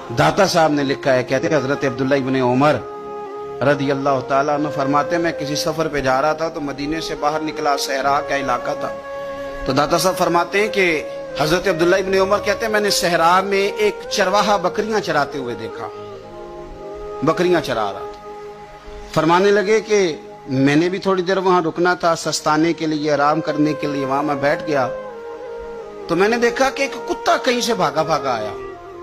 दाता साहब ने लिखा है, कहते हजरत अब्दुल्लाह इब्न उमर रदी अल्लाह ताला अन्हु फरमाते, मैं किसी सफर पे जा रहा था तो मदीने से बाहर निकला, सहरा का इलाका था। तो दाता साहब फरमाते हैं कि हजरत अब्दुल्लाह इब्न उमर कहते हैं मैंने सहरा में एक चरवाहा बकरियां चराते हुए देखा, बकरियां चरा रहा था। फरमाने लगे कि मैंने भी थोड़ी देर वहां रुकना था, सस्ताने के लिए, आराम करने के लिए। वहां मैं बैठ गया तो मैंने देखा कि एक कुत्ता कहीं से भागा भागा आया।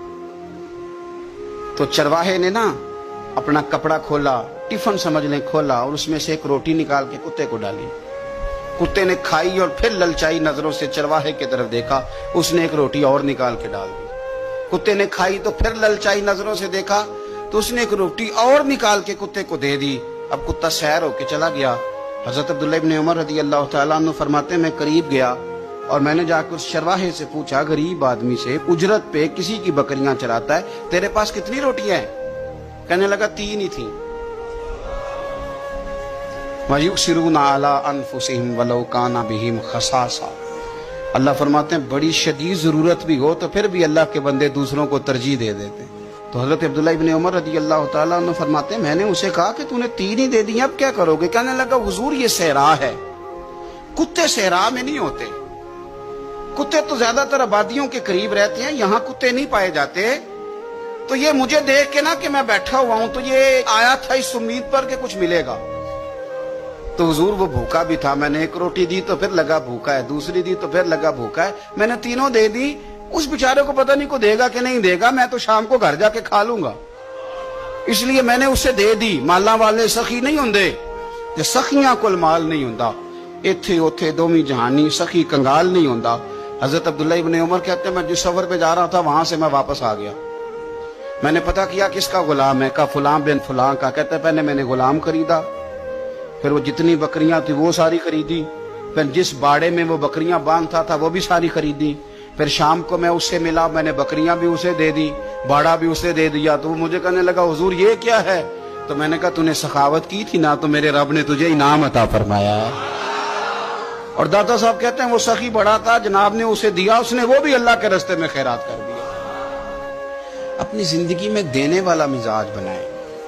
तो चरवाहे ने ना अपना कपड़ा खोला, टिफिन समझ लें खोला, और उसमें से एक रोटी निकाल के कुत्ते को डाली। कुत्ते ने खाई और फिर ललचाई नजरों से चरवाहे की तरफ देखा, उसने एक रोटी और निकाल के डाल दी। कुत्ते ने खाई तो फिर ललचाई नजरों से देखा तो उसने एक रोटी और निकाल के कुत्ते को दे दी। अब कुत्ता सैर होके चला गया। हजरत अब्दुल्लाह इब्न उमर रज़ी अल्लाह तआला अन्हु फरमाते, मैं करीब गया और मैंने जाकर उस चरवाहे से पूछा, गरीब आदमी से, उजरत पे किसी की बकरियां चराता है, तेरे पास कितनी रोटियां हैं? कहने लगा 3 ही थी। वयुसिरूना अला अनफुसिहिम वलौ काना बिहिम खसासा। अल्लाह फरमाते हैं बड़ी शदीद जरूरत भी हो तो फिर भी अल्लाह के बंदे दूसरों को तरजीह दे देते हैं। तो हजरत अब्दुल्लाह इब्न उमर रज़ी अल्लाह तआला अन्हु फरमाते हैं, मैंने उसे कहा कि तूने 3 ही दे दी, अब क्या करोगे? कहने लगा, हुजूर ये सहरा है, कुत्ते सहरा में नहीं होते, कुत्ते तो ज्यादातर आबादियों के करीब रहते हैं, यहाँ कुत्ते नहीं पाए जाते। तो ये मुझे देख के ना कि मैं बैठा हुआ हूं तो ये आया था इस उम्मीद पर कि कुछ मिलेगा। तो हुजूर वो भूखा भी था, मैंने एक रोटी दी तो फिर लगा भूखा है, दूसरी दी तो फिर लगा भूखा है, मैंने 3 दे दी। उस बेचारे को पता नहीं को देगा कि नहीं देगा, मैं तो शाम को घर जाके खा लूंगा, इसलिए मैंने उसे दे दी। माला वाले सखी नहीं होंगे, जे सखियां कोल माल नहीं होंदा, इत्थे उथे दोवी जहानी सखी कंगाल नहीं होंदा। हजरत अब्दुल्लाह इब्न उमर कहते हैं मैं जिस सफर पे जा रहा था वहां से मैं वापस आ गया। मैंने पता किया किसका गुलाम है, का फुलां बिन फुलां का। कहते हैं पहले मैंने गुलाम खरीदा, फिर वो जितनी बकरियां थी वो सारी खरीदी, फिर जिस बाड़े में वो बकरियां बांधता था वो भी सारी खरीदी। फिर शाम को मैं उससे मिला, मैंने बकरियां भी उसे दे दी, बाड़ा भी उसे दे दिया। तो वो मुझे कहने लगा, हुजूर ये क्या है? तो मैंने कहा तूने सखावत की थी ना, तो मेरे रब ने तुझे इनाम अता फरमाया है। और दाता साहब कहते हैं वो सखी बड़ा था, जनाब ने उसे दिया, उसने वो भी अल्लाह के रास्ते में खैरात कर दिया। अपनी जिंदगी में देने वाला मिजाज बनाए।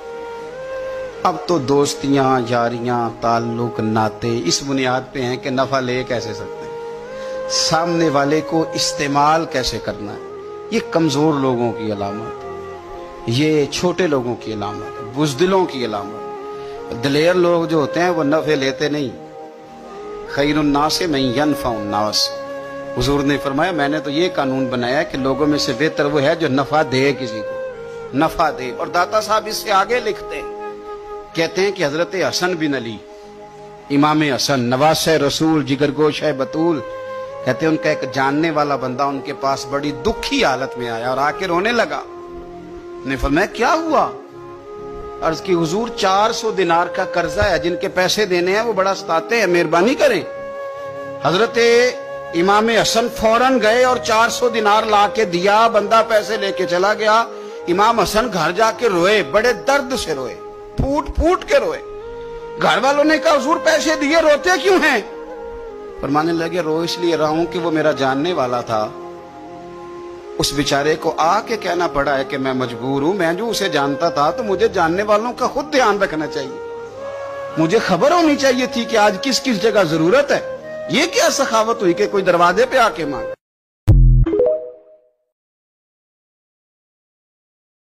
अब तो दोस्तियां, यारियां, ताल्लुक, नाते इस बुनियाद पे हैं कि नफा ले कैसे सकते हैं, सामने वाले को इस्तेमाल कैसे करना है। ये कमजोर लोगों की अलामत, ये छोटे लोगों की अलामत, बुज़दिलों की अलामत। दिलेर लोग जो होते हैं वो नफे लेते नहीं। खैरुन नास मन यनफउन नास। हुजूर ने फरमाया मैंने तो ये कानून बनाया कि लोगों में से बेहतर वो है जो नफा दे, किसी को नफा दे। और दाता साहब इससे आगे लिखते हैं, कहते हैं कि हजरत हसन बिन अली, इमाम हसन, नवासे रसूल, जिगरगोश है बतूल, कहते हैं उनका एक जानने वाला बंदा उनके पास बड़ी दुखी हालत में आया और आके रोने लगा। ने फरमाया क्या हुआ? अर्ज की, हुजूर 400 दिनार का कर्जा है, जिनके पैसे देने हैं वो बड़ा सताते हैं, मेहरबानी करें। हजरत इमाम हसन फौरन गए और 400 दिनार ला के दिया, बंदा पैसे लेके चला गया। इमाम हसन घर जाके रोए, बड़े दर्द से रोए, फूट फूट के रोए। घर वालों ने कहा हुजूर पैसे दिए, रोते क्यों हैं? फरमाने लगे रो इसलिए रहा हूं कि वो मेरा जानने वाला था, उस बेचारे को आके कहना पड़ा है कि मैं मजबूर हूं। मैं जो उसे जानता था तो मुझे जानने वालों का खुद ध्यान रखना चाहिए, मुझे खबर होनी चाहिए थी कि आज किस किस जगह जरूरत है। ये क्या सखावत हुई कि कोई दरवाजे पे आके मांगे।